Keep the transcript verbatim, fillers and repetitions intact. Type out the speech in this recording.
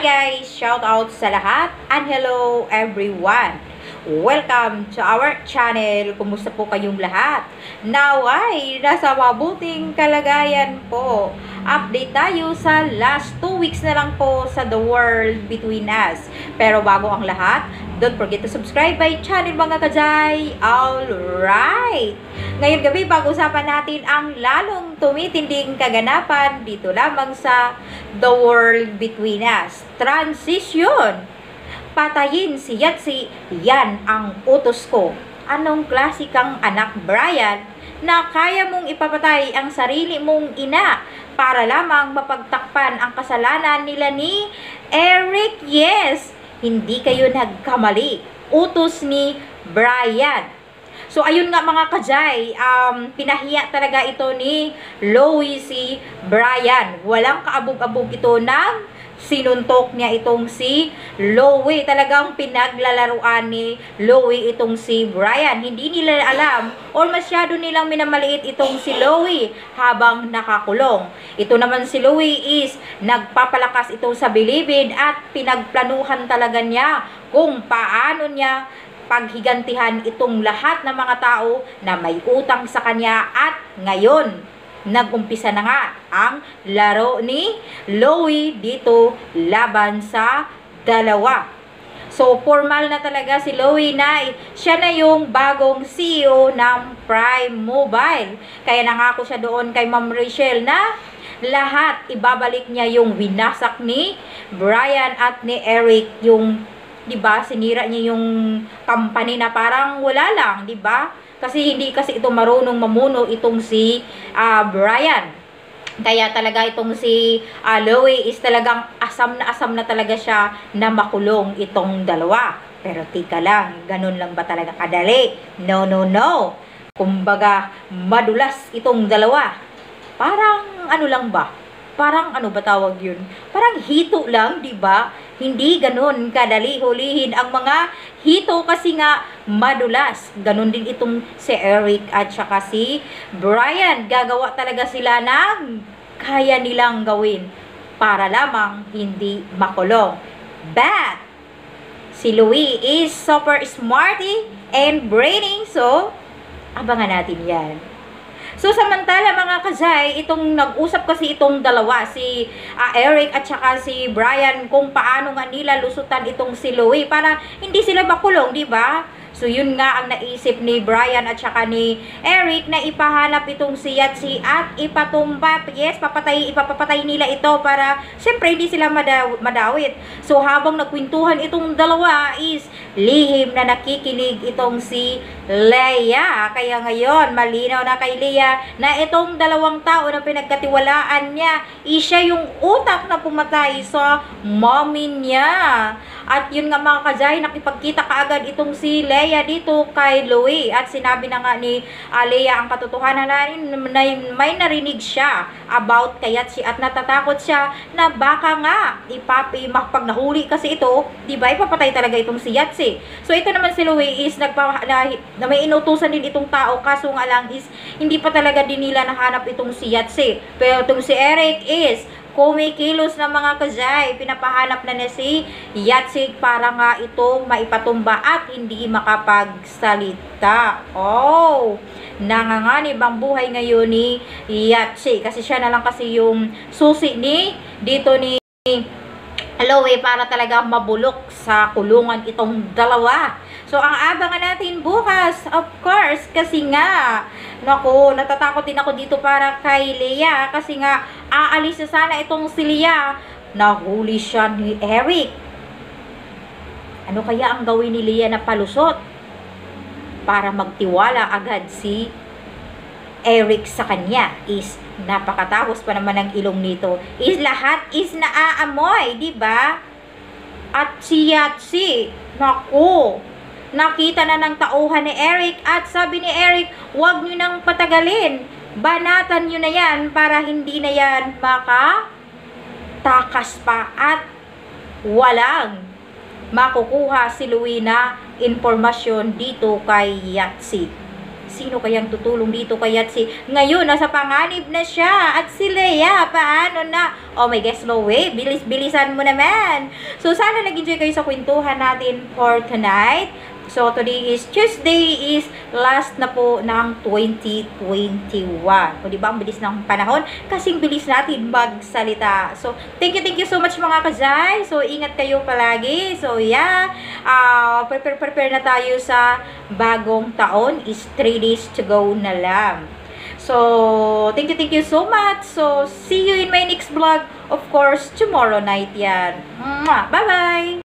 guys! Shout out sa lahat and hello everyone! Welcome to our channel! Kumusta po kayong lahat? Naway, nasa mabuting kalagayan po. Update tayo sa last two weeks na lang po sa The World Between Us. Pero bago ang lahat, don't forget to subscribe my channel mga kajay! Alright! Ngayon gabi, pag-usapan natin ang lalong tumitinding kaganapan dito lamang sa The World Between Us. Transition! Patayin si Yatsi, yan ang utos ko. Anong klase kang anak, Brian, na kaya mong ipapatay ang sarili mong ina para lamang mapagtakpan ang kasalanan nila ni Eric? Yes, hindi kayo nagkamali. Utos ni Brian. So, ayun nga mga kajay, um, pinahiya talaga ito ni Louie si Brian. Walang kaabog-abog ito ng sinuntok niya itong si Louie. Talagang pinaglalaruan ni Louie itong si Brian. Hindi nila alam or masyado nilang minamaliit itong si Louie habang nakakulong. Ito naman si Louie is nagpapalakas ito sa bilibid at pinagplanuhan talaga niya kung paano niya paghigantihan itong lahat ng mga tao na may utang sa kanya. At ngayon, nag-umpisa na nga ang laro ni Louie dito laban sa dalawa. So, formal na talaga si Louie na siya na yung bagong C E O ng Prime Mobile. Kaya nangako siya doon kay Ma'am Rachel na lahat ibabalik niya yung winasak ni Brian at ni Eric, yung 'di ba, sinira niya yung company na parang wala lang, 'di ba? Kasi hindi kasi ito marunong mamuno itong si uh, Brian. Kaya talaga itong si uh, Louie is talagang asam na asam na talaga siya na makulong itong dalawa. Pero tika lang, ganun lang ba talaga kadali? No, no, no. Kumbaga, madulas itong dalawa. Parang ano lang ba? Parang ano ba tawag yun? Parang hito lang, di ba? Hindi ganun kadali hulihin ang mga hito kasi nga madulas. Ganun din itong si Eric at saka si Brian. Gagawa talaga sila ng kaya nilang gawin para lamang hindi makulong. But si Louie is super smarty and brainy, so abangan natin yan. So, samantala mga kajay, itong nag-usap kasi itong dalawa, si uh, Eric at saka si Brian, kung paano nga nila lusutan itong si Louie para hindi sila makulong, di ba? So, yun nga ang naisip ni Brian at saka ni Eric na ipahanap itong si Yatsi at ipatumba. Yes, papatay, ipapapatay nila ito para siyempre hindi sila madaw, madawit. So, habang nagkwentuhan itong dalawa is lihim na nakikinig itong si Leia. Kaya ngayon, malinaw na kay Leia na itong dalawang tao na pinagkatiwalaan niya, is siya yung utak na pumatay sa mommy niya. At yun nga mga kajay, nakipagkita kaagad itong si Leia dito kay Louie. At sinabi na nga ni uh, Leia ang katotohanan na, na may narinig siya about kay Yatsi at natatakot siya na baka nga ipapi, pag nahuli kasi ito, di ba, ipapatay talaga itong si Yatsi. So ito naman si Louie is nagpa, na, na may inutusan din itong tao, kaso nga lang is hindi pa talaga din nila nahanap itong si Yatsi. Pero itong si Eric is kumikilos na mga kajay, pinapahanap na na si Yatsi para nga ito maipatumba at hindi makapagsalita. Oh, nanganganib ang buhay ngayon ni Yatsi kasi siya na lang kasi yung susi ni dito ni Louie para talaga mabulok sa kulungan itong dalawa. So, ang abangan natin bukas, of course, kasi nga, naku, natatakot din ako dito para kay Leia, kasi nga, aalis na sana itong si Leia. Nahuli siya ni Eric. Ano kaya ang gawin ni Leia na palusot? Para magtiwala agad si Eric sa kanya is napakatapos pa naman ng ilong nito. Is lahat is naaamoy, di ba? At si Yatsi, naku, nakita na ng tauhan ni Eric at sabi ni Eric, huwag nyo nang patagalin. Banatan nyo na yan para hindi na yan makatakas pa at walang makukuha si Louie na informasyon dito kay Yatsi. Sino kayang tutulong dito? Kaya't si, ngayon, nasa panganib na siya. At si Leia, paano na? Oh my guess, no way. Bilis-bilisan mo naman. So, sana nag-enjoy kayo sa kwentuhan natin for tonight. So, today is Tuesday, is last na po ng twenty twenty-one. O, diba? Ang bilis ng panahon. Kasing bilis natin magsalita. So, thank you, thank you so much mga kazay. So, ingat kayo palagi. So, yeah. Uh, prepare, prepare na tayo sa bagong taon. Is three days to go na lang. So, thank you, thank you so much. So, see you in my next vlog. Of course, tomorrow night yan. Bye-bye!